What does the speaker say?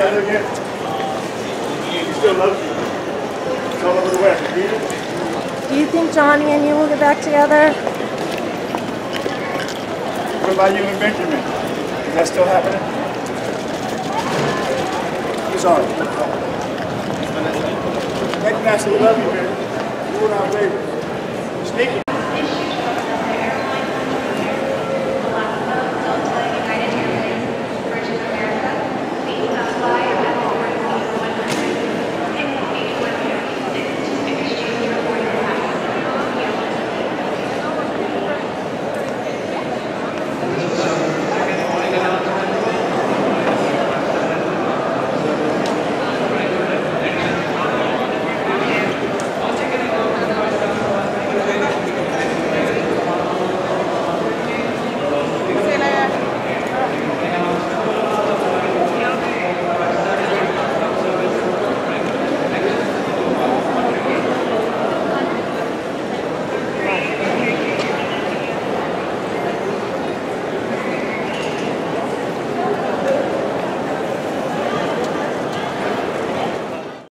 together again. He still loves you. It's all over the web. Do you think Johnny and you will get back together? What about you and Benjamin? Is that still happening? Sorry. Thank you, Vanessa. We love you, man. You and our baby. Sneaky.